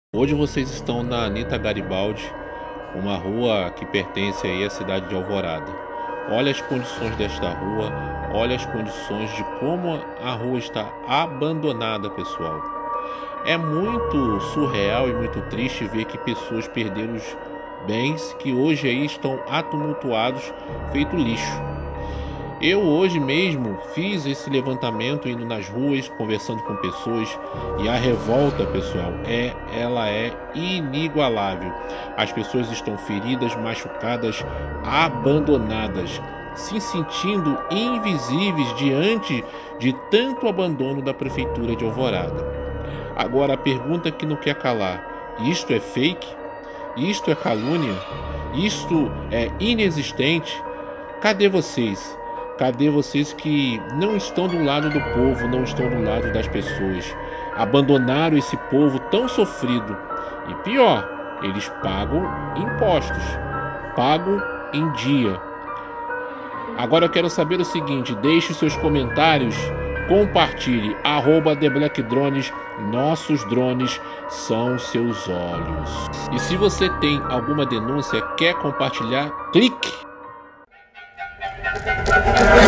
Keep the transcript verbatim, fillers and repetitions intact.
Hoje vocês estão na Anita Garibaldi, uma rua que pertence aí à cidade de Alvorada. Olha as condições desta rua, olha as condições de como a rua está abandonada, pessoal. É muito surreal e muito triste ver que pessoas perderam os bens que hoje aí estão atumultuados, feito lixo. Eu hoje mesmo fiz esse levantamento indo nas ruas, conversando com pessoas, e a revolta, pessoal, é, ela é inigualável. As pessoas estão feridas, machucadas, abandonadas, se sentindo invisíveis diante de tanto abandono da prefeitura de Alvorada. Agora a pergunta que não quer calar: isto é fake? Isto é calúnia? Isto é inexistente? Cadê vocês? Cadê vocês que não estão do lado do povo, não estão do lado das pessoas? Abandonaram esse povo tão sofrido. E pior, eles pagam impostos, pagam em dia. Agora eu quero saber o seguinte: deixe seus comentários, compartilhe, arroba The Black Drones, nossos drones são seus olhos. E se você tem alguma denúncia, quer compartilhar, clique!